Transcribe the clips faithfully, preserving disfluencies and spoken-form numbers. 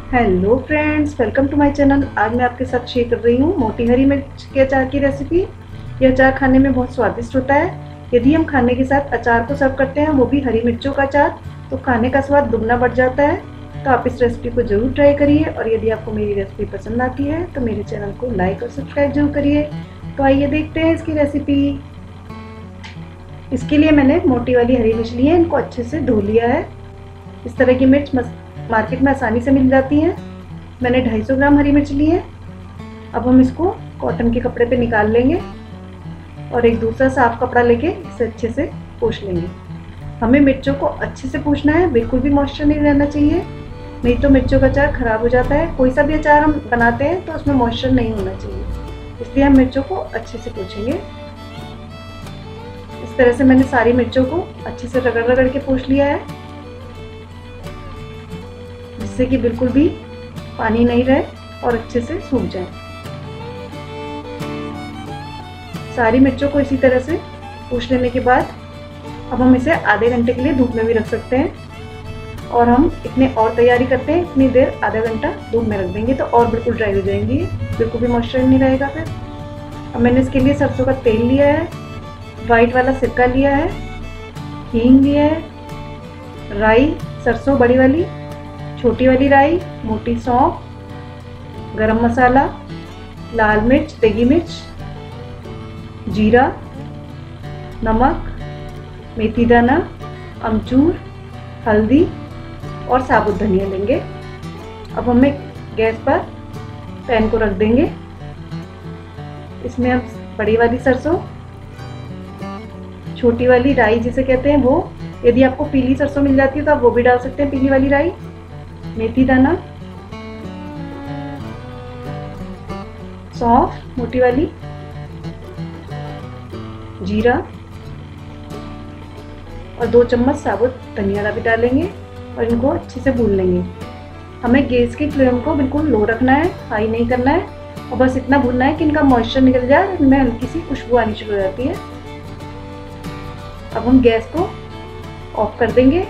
Hello friends, welcome to my channel. आज मैं आपके साथ शेयर कर रही हूँ मोटी हरी मिर्च के अचार की रेसिपी। यह अचार खाने में बहुत स्वादिष्ट होता है। यदि हम खाने के साथ अचार को सर्व करते हैं, वो भी हरी मिर्चों का अचार, तो खाने का स्वाद दुगना बढ़ जाता है। तो आप इस रेसिपी को ज़रूर ट्राई करिए, और यदि आपको मेरी रेसिपी पसंद आती है तो मेरे चैनल को लाइक और सब्सक्राइब जरूर करिए। तो आइए देखते हैं इसकी रेसिपी। इसके लिए मैंने मोटी वाली हरी मिर्च ली है, इनको अच्छे से धो लिया है। इस तरह की मिर्च मार्केट में आसानी से मिल जाती हैं। मैंने दो सौ पचास ग्राम हरी मिर्च ली है। अब हम इसको कॉटन के कपड़े पे निकाल लेंगे और एक दूसरा साफ कपड़ा लेके इसे अच्छे से पोंछ लेंगे। हमें मिर्चों को अच्छे से पोंछना है, बिल्कुल भी मॉइस्चर नहीं रहना चाहिए, नहीं तो मिर्चों का अचार खराब हो जाता है। कोई सा भी अचार हम बनाते हैं तो उसमें मॉइस्चर नहीं होना चाहिए, इसलिए हम मिर्चों को अच्छे से पोंछेंगे। इस तरह से मैंने सारी मिर्चों को अच्छे से रगड़ रगड़ के पोंछ लिया है, जिससे कि बिल्कुल भी पानी नहीं रहे और अच्छे से सूख जाए। सारी मिर्चों को इसी तरह से पोंछ लेने के बाद अब हम इसे आधे घंटे के लिए धूप में भी रख सकते हैं। और हम इतने और तैयारी करते हैं, इतनी देर आधा घंटा धूप में रख देंगे तो और बिल्कुल ड्राई हो जाएंगी, बिल्कुल भी मॉइस्चर नहीं रहेगा फिर। अब मैंने इसके लिए सरसों का तेल लिया है, वाइट वाला सिरका लिया है, हींग लिया है, राई सरसों बड़ी वाली, छोटी वाली राई, मोटी सौंफ, गरम मसाला, लाल मिर्च, देगी मिर्च, जीरा, नमक, मेथी दाना, अमचूर, हल्दी और साबुत धनिया लेंगे। अब हमें गैस पर पैन को रख देंगे। इसमें हम बड़ी वाली सरसों, छोटी वाली राई जिसे कहते हैं वो, यदि आपको पीली सरसों मिल जाती है तो आप वो भी डाल सकते हैं, पीली वाली राई, मेथी दाना, सौंफ मोटी वाली, जीरा और दो चम्मच साबुत धनिया भी डालेंगे और इनको अच्छे से भून लेंगे। हमें गैस की फ्लेम को बिल्कुल लो रखना है, हाई नहीं करना है, और बस इतना भूनना है कि इनका मॉइस्चर निकल जाए, इनमें हल्की सी खुशबू आनी शुरू हो जाती है। अब हम गैस को ऑफ कर देंगे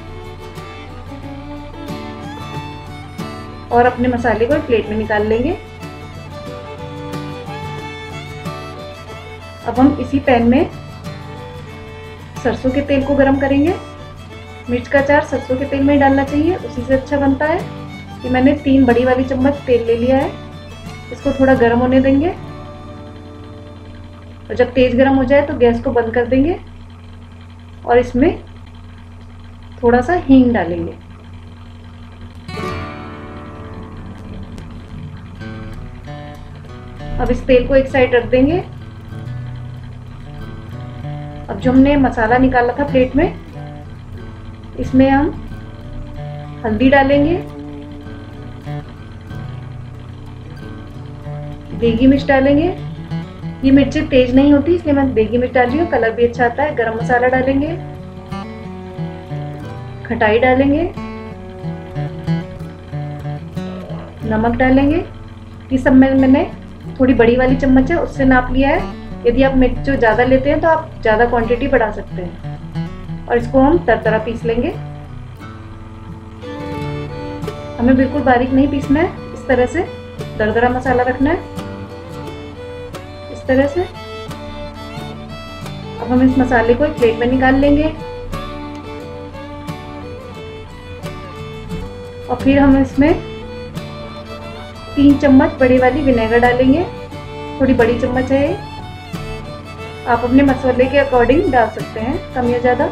और अपने मसाले को एक प्लेट में निकाल लेंगे। अब हम इसी पैन में सरसों के तेल को गरम करेंगे। मिर्च का अचार सरसों के तेल में ही डालना चाहिए, उसी से अच्छा बनता है। कि मैंने तीन बड़ी वाली चम्मच तेल ले लिया है, इसको थोड़ा गर्म होने देंगे और जब तेज गर्म हो जाए तो गैस को बंद कर देंगे और इसमें थोड़ा सा हींग डालेंगे। अब इस तेल को एक साइड रख देंगे। अब जो हमने मसाला निकाला था प्लेट में, इसमें हम हल्दी डालेंगे, देगी मिर्च डालेंगे। ये मिर्चें तेज नहीं होती इसलिए मैं देगी मिर्च डाल रही हूँ, कलर भी अच्छा आता है। गरम मसाला डालेंगे, खटाई डालेंगे, नमक डालेंगे। ये सब में मैंने थोड़ी बड़ी वाली चम्मच है उससे नाप लिया है। यदि आप मिर्च जो ज़्यादा लेते हैं तो आप ज़्यादा क्वांटिटी बढ़ा सकते हैं। और इसको हम दरदरा पीस लेंगे। हमें बिल्कुल बारीक नहीं पीसना है, इस तरह से दरदरा मसाला रखना है, इस तरह से। अब हम इस मसाले को एक प्लेट में निकाल लेंगे और फिर हम इसमें तीन चम्मच बड़ी वाली विनेगर डालेंगे। थोड़ी बड़ी चम्मच है ये, आप अपने मसाले के अकॉर्डिंग डाल सकते हैं, कम या ज़्यादा।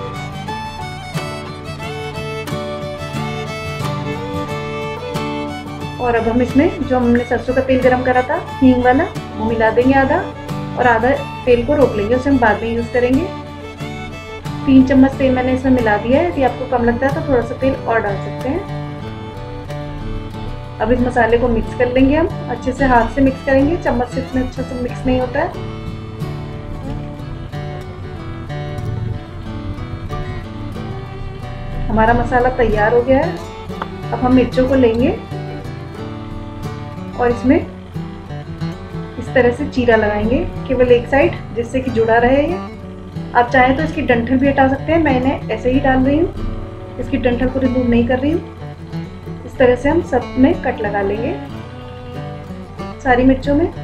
और अब हम इसमें जो हमने सरसों का तेल गरम करा था हींग वाला, वो मिला देंगे आधा, और आधा तेल को रोक लेंगे, उसे हम बाद में यूज़ करेंगे। तीन चम्मच तेल मैंने इसमें मिला दिया है। यदि आपको कम लगता है तो थोड़ा सा तेल और डाल सकते हैं। अब इस मसाले को मिक्स कर लेंगे, हम अच्छे से हाथ से मिक्स करेंगे, चम्मच से इतना अच्छा से मिक्स नहीं होता है। हमारा मसाला तैयार हो गया है। अब हम मिर्चों को लेंगे और इसमें इस तरह से चीरा लगाएंगे, केवल एक साइड, जिससे कि जुड़ा रहे ये। आप चाहें तो इसकी डंठल भी हटा सकते हैं, मैंने ऐसे ही डाल रही हूँ, इसकी डंठल को रिमूव नहीं कर रही हूँ। इस इस तरह से हम सब में कट लगा लेंगे, सारी मिर्चों में।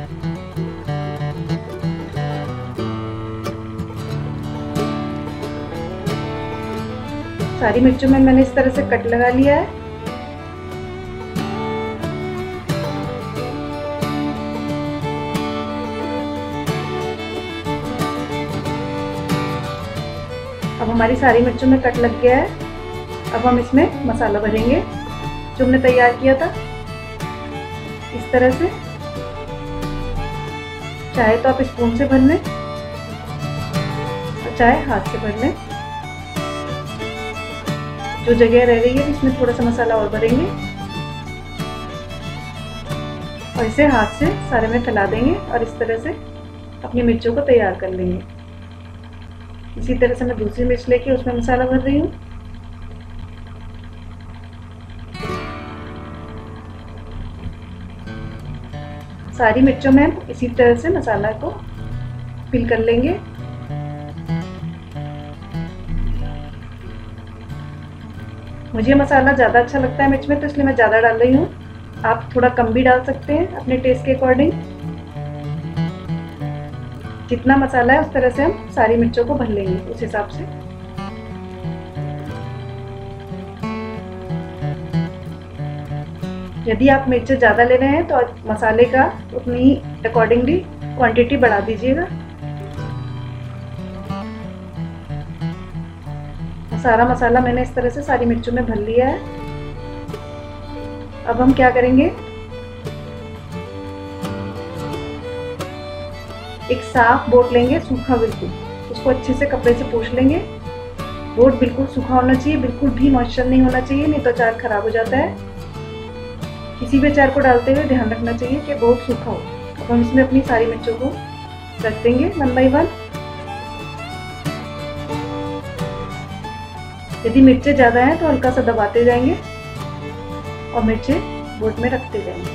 सारी मिर्चों में मैंने इस तरह से कट लगा लिया है। अब हमारी सारी मिर्चों में कट लग गया है। अब हम इसमें मसाला भरेंगे जो हमने तैयार किया था, इस तरह से। चाहे तो आप स्पून से भर लें और चाहे हाथ से भर लें। जो जगह रह गई है इसमें थोड़ा सा मसाला और भरेंगे और इसे हाथ से सारे में फैला देंगे और इस तरह से अपनी मिर्चों को तैयार कर लेंगे। इसी तरह से मैं दूसरी मिर्च लेके उसमें मसाला भर रही हूँ। सारी मिर्चों में हम इसी तरह से मसाला को फिल कर लेंगे। मुझे मसाला ज़्यादा अच्छा लगता है मिर्च में, तो इसलिए मैं ज़्यादा डाल रही हूँ। आप थोड़ा कम भी डाल सकते हैं अपने टेस्ट के अकॉर्डिंग। जितना मसाला है उस तरह से हम सारी मिर्चों को भर लेंगे, उस हिसाब से। यदि आप मिर्च ज़्यादा ले रहे हैं तो मसाले का उतनी ही अकॉर्डिंगली क्वांटिटी बढ़ा दीजिएगा। सारा मसाला मैंने इस तरह से सारी मिर्चों में भर लिया है। अब हम क्या करेंगे, एक साफ बोट लेंगे, सूखा बिल्कुल, उसको अच्छे से कपड़े से पोंछ लेंगे। बोट बिल्कुल सूखा होना चाहिए, बिल्कुल भी मॉइस्चर नहीं होना चाहिए, नहीं तो अचार खराब हो जाता है। किसी भी अचार को डालते हुए ध्यान रखना चाहिए कि बोट सूखा हो। अब हम इसमें अपनी सारी मिर्चों को रख देंगे वन बाई वन। यदि मिर्चें ज़्यादा हैं तो हल्का सा दबाते जाएंगे और मिर्चें बोट में रखते जाएंगे।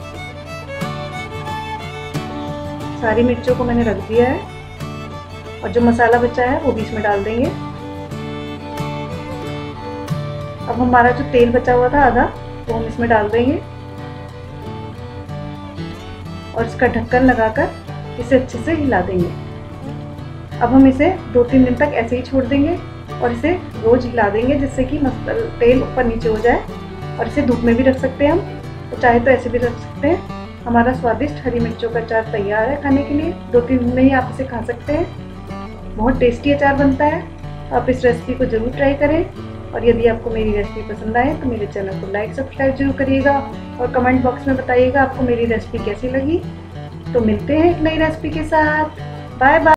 सारी मिर्चों को मैंने रख दिया है और जो मसाला बचा है वो भी इसमें डाल देंगे। अब हमारा जो तेल बचा हुआ था आधा, वो हम इसमें डाल देंगे और इसका ढक्कन लगाकर इसे अच्छे से हिला देंगे। अब हम इसे दो तीन दिन तक ऐसे ही छोड़ देंगे और इसे रोज हिला देंगे, जिससे कि तेल ऊपर नीचे हो जाए। और इसे धूप में भी रख सकते हैं हम, तो चाहे तो ऐसे भी रख सकते हैं। हमारा स्वादिष्ट हरी मिर्चों का अचार तैयार है खाने के लिए। दो तीन दिन में ही आप इसे खा सकते हैं। बहुत टेस्टी अचार बनता है। आप इस रेसिपी को ज़रूर ट्राई करें और यदि आपको मेरी रेसिपी पसंद आए तो मेरे चैनल को लाइक सब्सक्राइब जरूर करिएगा और कमेंट बॉक्स में बताइएगा आपको मेरी रेसिपी कैसी लगी। तो मिलते हैं एक नई रेसिपी के साथ। Bye bye.